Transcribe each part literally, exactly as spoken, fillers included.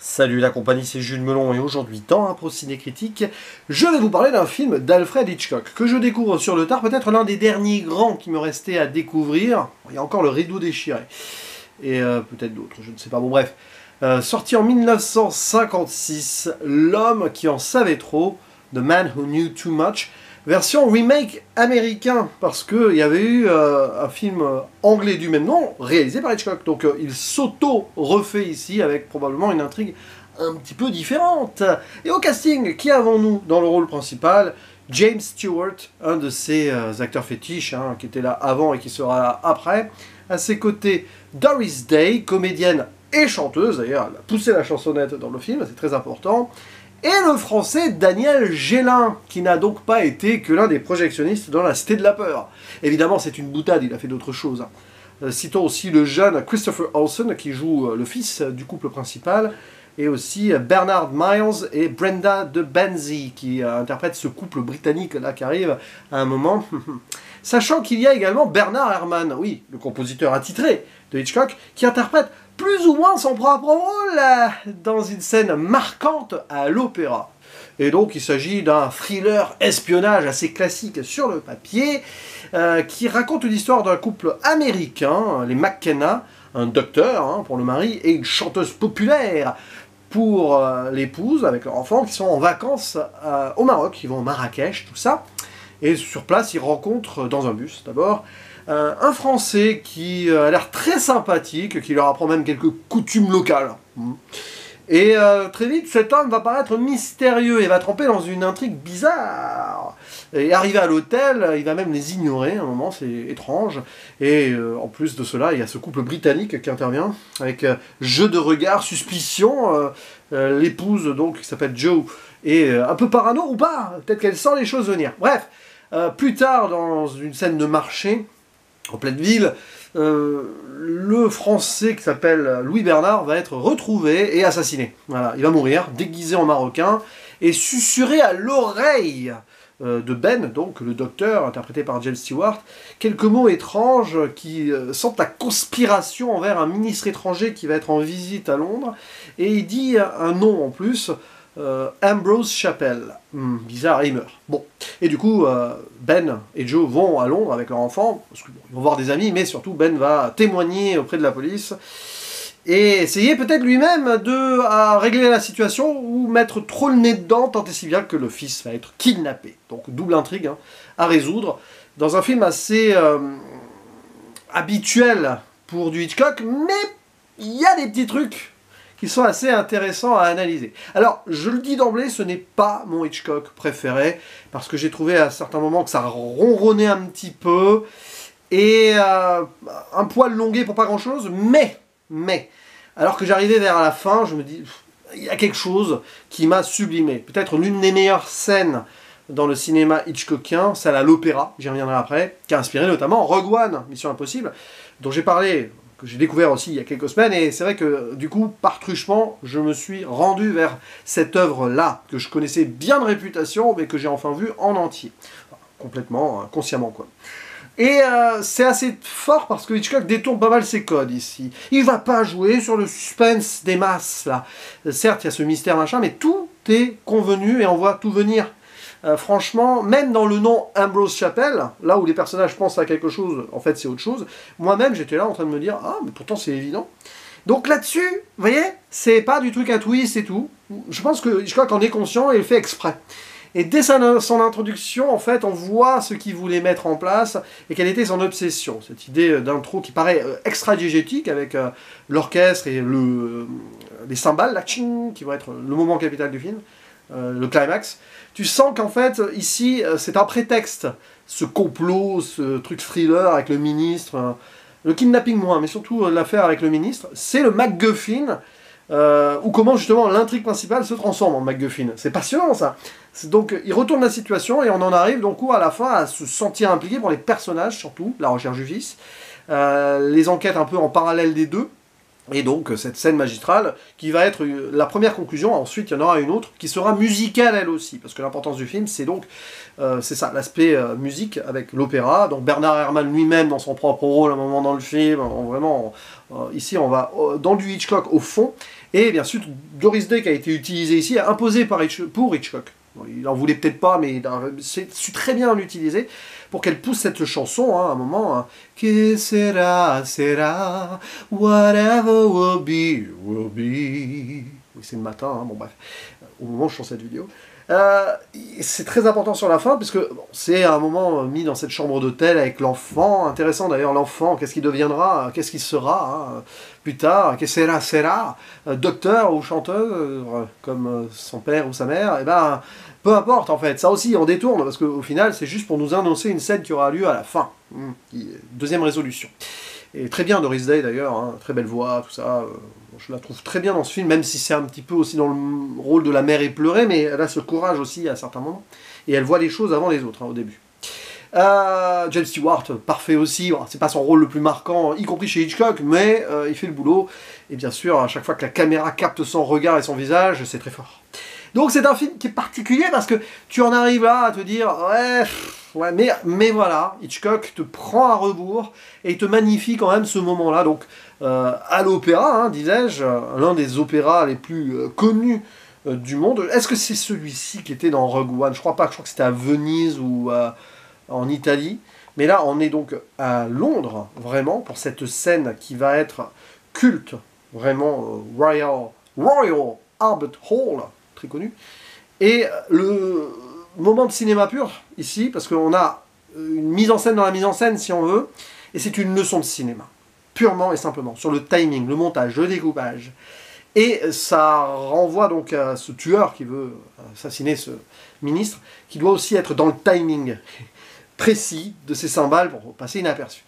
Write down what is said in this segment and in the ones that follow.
Salut la compagnie, c'est Jules Melon et aujourd'hui dans Impro Ciné Critique, je vais vous parler d'un film d'Alfred Hitchcock que je découvre sur le tard, peut-être l'un des derniers grands qui me restait à découvrir. Il y a encore Le Rideau déchiré et euh, peut-être d'autres, je ne sais pas. Bon bref, euh, sorti en mille neuf cent cinquante-six, L'homme qui en savait trop, The Man Who Knew Too Much, version remake américain, parce qu'il y avait eu euh, un film anglais du même nom, réalisé par Hitchcock. Donc euh, il s'auto-refait ici, avec probablement une intrigue un petit peu différente. Et au casting, qui avons-nous dans le rôle principal? James Stewart, un de ses euh, acteurs fétiches, hein, qui était là avant et qui sera là après. À ses côtés, Doris Day, comédienne et chanteuse, d'ailleurs elle a poussé la chansonnette dans le film, c'est très important. Et le français Daniel Gélin, qui n'a donc pas été que l'un des projectionnistes dans La Cité de la Peur. Évidemment, c'est une boutade, il a fait d'autres choses. Euh, citons aussi le jeune Christopher Olsen, qui joue euh, le fils euh, du couple principal, et aussi euh, Bernard Miles et Brenda de Benzie, qui euh, interprètent ce couple britannique là qui arrive à un moment. Sachant qu'il y a également Bernard Herrmann, oui, le compositeur attitré de Hitchcock, qui interprète plus ou moins son propre rôle euh, dans une scène marquante à l'opéra. Et donc il s'agit d'un thriller espionnage assez classique sur le papier, euh, qui raconte l'histoire d'un couple américain, les McKenna, un docteur hein, pour le mari et une chanteuse populaire pour euh, l'épouse, avec leur enfant, qui sont en vacances euh, au Maroc, ils vont au Marrakech, tout ça. Et sur place, ils rencontrent, dans un bus d'abord, euh, un Français qui euh, a l'air très sympathique, qui leur apprend même quelques coutumes locales. Et euh, très vite, cet homme va paraître mystérieux et va tremper dans une intrigue bizarre. Et arrivé à l'hôtel, il va même les ignorer, à un moment, c'est étrange. Et euh, en plus de cela, il y a ce couple britannique qui intervient, avec euh, jeu de regard, suspicion. Euh, euh, L'épouse, donc, qui s'appelle Jo, est euh, un peu parano ou pas. Peut-être qu'elle sent les choses venir. Bref, euh, plus tard, dans une scène de marché, en pleine ville, euh, le Français qui s'appelle Louis Bernard va être retrouvé et assassiné. Voilà, il va mourir, déguisé en Marocain, et susurré à l'oreille euh, de Ben, donc le docteur, interprété par James Stewart, quelques mots étranges qui euh, sentent la conspiration envers un ministre étranger qui va être en visite à Londres, et il dit un nom en plus, Euh, Ambrose Chappell. Hmm, bizarre, et il meurt. Bon. Et du coup, euh, Ben et Joe vont à Londres avec leur enfant, parce qu'ils bon, vont voir des amis, mais surtout Ben va témoigner auprès de la police, et essayer peut-être lui-même de à régler la situation, ou mettre trop le nez dedans, tant et si bien que le fils va être kidnappé. Donc double intrigue hein, à résoudre, dans un film assez euh, habituel pour du Hitchcock, mais il y a des petits trucs qui sont assez intéressants à analyser. Alors, je le dis d'emblée, ce n'est pas mon Hitchcock préféré, parce que j'ai trouvé à certains moments que ça ronronnait un petit peu, et euh, un poil longué pour pas grand-chose, mais, mais, alors que j'arrivais vers la fin, je me dis, il y a quelque chose qui m'a sublimé. Peut-être l'une des meilleures scènes dans le cinéma hitchcockien, celle à l'opéra, j'y reviendrai après, qui a inspiré notamment Rogue One, Mission Impossible, dont j'ai parlé, que j'ai découvert aussi il y a quelques semaines, et c'est vrai que du coup, par truchement, je me suis rendu vers cette œuvre-là, que je connaissais bien de réputation, mais que j'ai enfin vue en entier. Enfin, complètement, hein, consciemment quoi. Et euh, c'est assez fort parce que Hitchcock détourne pas mal ses codes ici. Il va pas jouer sur le suspense des masses, là. Certes, il y a ce mystère machin, mais tout est convenu et on voit tout venir. Euh, franchement, même dans le nom Ambrose Chappell, là où les personnages pensent à quelque chose, en fait c'est autre chose, moi-même j'étais là en train de me dire « Ah, mais pourtant c'est évident ». Donc là-dessus, vous voyez, c'est pas du truc à twist et tout. Je pense que Hitchcock en est conscient et il fait exprès. Et dès sa, son introduction, en fait, on voit ce qu'il voulait mettre en place et quelle était son obsession. Cette idée d'intro qui paraît euh, extra-diégétique avec euh, l'orchestre et le, euh, les cymbales, là, tching, qui vont être le moment capital du film. Euh, le climax, tu sens qu'en fait, ici, euh, c'est un prétexte, ce complot, ce truc thriller avec le ministre, euh, le kidnapping moins, mais surtout euh, l'affaire avec le ministre, c'est le MacGuffin, euh, ou comment justement l'intrigue principale se transforme en MacGuffin. C'est passionnant ça. Donc il retourne la situation et on en arrive donc à la fin à se sentir impliqué pour les personnages, surtout, la recherche du fils, euh, les enquêtes un peu en parallèle des deux. Et donc cette scène magistrale qui va être la première conclusion, ensuite il y en aura une autre qui sera musicale elle aussi, parce que l'importance du film c'est donc, euh, c'est ça, l'aspect euh, musique avec l'opéra, donc Bernard Herrmann lui-même dans son propre rôle à un moment dans le film, on, vraiment, euh, ici on va euh, dans du Hitchcock au fond, Et bien sûr, Doris Day qui a été utilisée ici, imposée par Hitch pour Hitchcock. Bon, il en voulait peut-être pas, mais il a su très bien l'utiliser pour qu'elle pousse cette chanson, hein, à un moment. Hein, que sera, sera, whatever will be, will be. Oui, c'est le matin, hein, bon bref, au moment où je chante cette vidéo. Euh, c'est très important sur la fin, puisque bon, c'est à un moment mis dans cette chambre d'hôtel avec l'enfant. Intéressant d'ailleurs, l'enfant, qu'est-ce qu'il deviendra, qu'est-ce qu'il sera hein, plus tard, que sera, sera, euh, docteur ou chanteur, euh, comme euh, son père ou sa mère, et ben peu importe en fait, ça aussi on détourne, parce qu'au final c'est juste pour nous annoncer une scène qui aura lieu à la fin. Mmh. Deuxième résolution. Et très bien Doris Day d'ailleurs, hein, très belle voix, tout ça. Euh, je la trouve très bien dans ce film, même si c'est un petit peu aussi dans le rôle de la mère éplorée, mais elle a ce courage aussi à certains moments. Et elle voit les choses avant les autres, hein, au début. Euh, James Stewart, parfait aussi. Bon, c'est pas son rôle le plus marquant, y compris chez Hitchcock, mais euh, il fait le boulot. Et bien sûr, à chaque fois que la caméra capte son regard et son visage, c'est très fort. Donc c'est un film qui est particulier parce que tu en arrives là à te dire ouais, ouais mais, mais voilà, Hitchcock te prend à rebours et te magnifie quand même ce moment-là. Donc euh, à l'opéra, hein, disais-je, l'un des opéras les plus euh, connus euh, du monde. Est-ce que c'est celui-ci qui était dans Rogue One? Je crois pas, je crois que c'était à Venise ou euh, en Italie. Mais là, on est donc à Londres, vraiment, pour cette scène qui va être culte, vraiment euh, Royal, Royal Albert Hall, très connu. Et le moment de cinéma pur, ici, parce qu'on a une mise en scène dans la mise en scène, si on veut, et c'est une leçon de cinéma, purement et simplement, sur le timing, le montage, le découpage. Et ça renvoie donc à ce tueur qui veut assassiner ce ministre, qui doit aussi être dans le timing précis de ses cymbales pour passer inaperçu.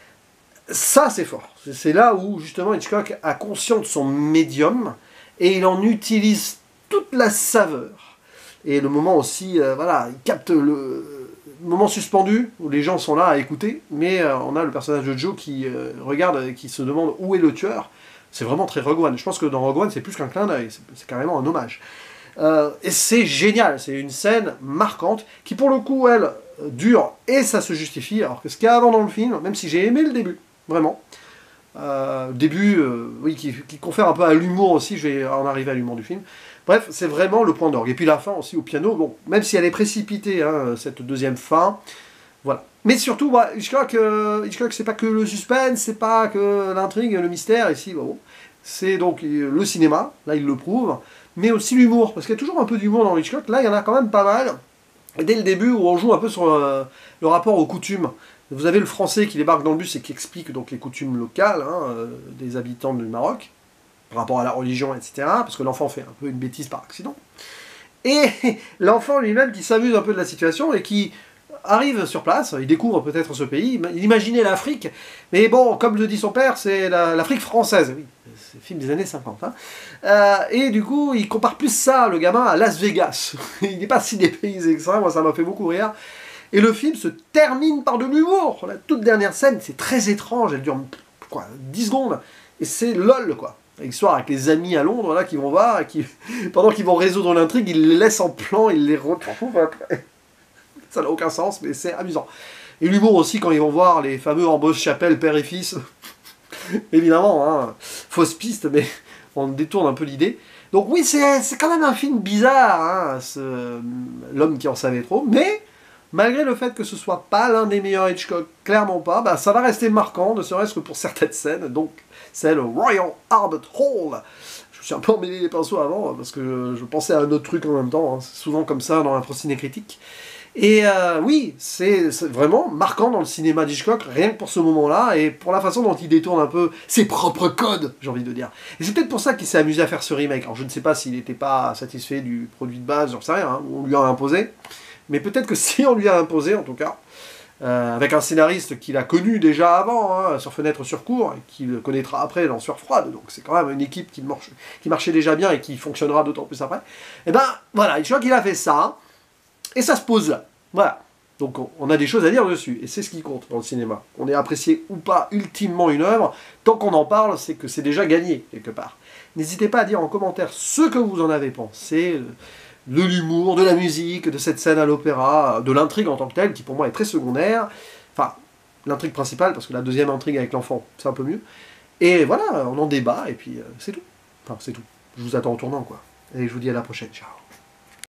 Ça, c'est fort. C'est là où, justement, Hitchcock a conscience de son médium, et il en utilise toute la saveur. Et le moment aussi, euh, voilà, il capte le moment suspendu, où les gens sont là à écouter, mais euh, on a le personnage de Joe qui euh, regarde et qui se demande où est le tueur. C'est vraiment très Rogue One. Je pense que dans Rogue One, c'est plus qu'un clin d'œil, c'est carrément un hommage. Euh, et c'est génial, c'est une scène marquante, qui pour le coup, elle, dure, et ça se justifie, alors que ce qu'il y a avant dans le film, même si j'ai aimé le début, vraiment, euh, le début, euh, oui, qui, qui confère un peu à l'humour aussi, je vais en arriver à l'humour du film. Bref, c'est vraiment le point d'orgue. Et puis la fin aussi au piano, bon, même si elle est précipitée, hein, cette deuxième fin, voilà. Mais surtout, bah, Hitchcock, euh, Hitchcock c'est pas que le suspense, c'est pas que l'intrigue, le mystère, ici, bon, c'est donc le cinéma, là il le prouve, mais aussi l'humour, parce qu'il y a toujours un peu d'humour dans Hitchcock, là il y en a quand même pas mal, et dès le début où on joue un peu sur euh, le rapport aux coutumes. Vous avez le français qui débarque dans le bus et qui explique donc les coutumes locales hein, euh, des habitants du Maroc, par rapport à la religion, et cetera, parce que l'enfant fait un peu une bêtise par accident. Et l'enfant lui-même qui s'amuse un peu de la situation et qui arrive sur place, il découvre peut-être ce pays, il imaginait l'Afrique, mais bon, comme le dit son père, c'est l'Afrique française, oui, c'est un film des années cinquante. Hein. Euh, et du coup, il compare plus ça, le gamin, à Las Vegas. Il n'est pas si dépaysé que ça, moi ça m'a fait beaucoup rire. Et le film se termine par de l'humour. La toute dernière scène, c'est très étrange, elle dure quoi, dix secondes, et c'est lol, quoi. L'histoire avec les amis à Londres, là, qui vont voir, et qui, pendant qu'ils vont résoudre l'intrigue, ils les laissent en plan, ils les retrouvent après. Ça n'a aucun sens, mais c'est amusant. Et l'humour aussi, quand ils vont voir les fameux embauches chapelle père et fils. Évidemment, hein, fausse piste, mais on détourne un peu l'idée. Donc oui, c'est quand même un film bizarre, hein, l'homme qui en savait trop, mais malgré le fait que ce soit pas l'un des meilleurs Hitchcock, clairement pas, bah, ça va rester marquant, ne serait-ce que pour certaines scènes, donc c'est le Royal Albert Hall. Je me suis un peu emmêlé les pinceaux avant, parce que je pensais à un autre truc en même temps, hein. C'est souvent comme ça dans la ciné critique. Et euh, oui, c'est vraiment marquant dans le cinéma d'Hitchcock, rien que pour ce moment-là, et pour la façon dont il détourne un peu ses propres codes, j'ai envie de dire. Et c'est peut-être pour ça qu'il s'est amusé à faire ce remake. Alors je ne sais pas s'il n'était pas satisfait du produit de base, j'en sais rien, hein, on lui a imposé. Mais peut-être que si on lui a imposé, en tout cas, euh, avec un scénariste qu'il a connu déjà avant, hein, sur Fenêtre sur cours, et qu'il connaîtra après dans Sueur froide, donc c'est quand même une équipe qui, marche, qui marchait déjà bien et qui fonctionnera d'autant plus après, et ben voilà, Hitchcock il a fait ça, et ça se pose là. Voilà. Donc on, on a des choses à dire dessus, et c'est ce qui compte dans le cinéma. On ait apprécié ou pas ultimement une œuvre, tant qu'on en parle, c'est que c'est déjà gagné, quelque part. N'hésitez pas à dire en commentaire ce que vous en avez pensé, de l'humour, de la musique, de cette scène à l'opéra, de l'intrigue en tant que telle, qui pour moi est très secondaire. Enfin, l'intrigue principale, parce que la deuxième intrigue avec l'enfant, c'est un peu mieux. Et voilà, on en débat, et puis euh, c'est tout. Enfin, c'est tout. Je vous attends au tournant, quoi. Et je vous dis à la prochaine. Ciao.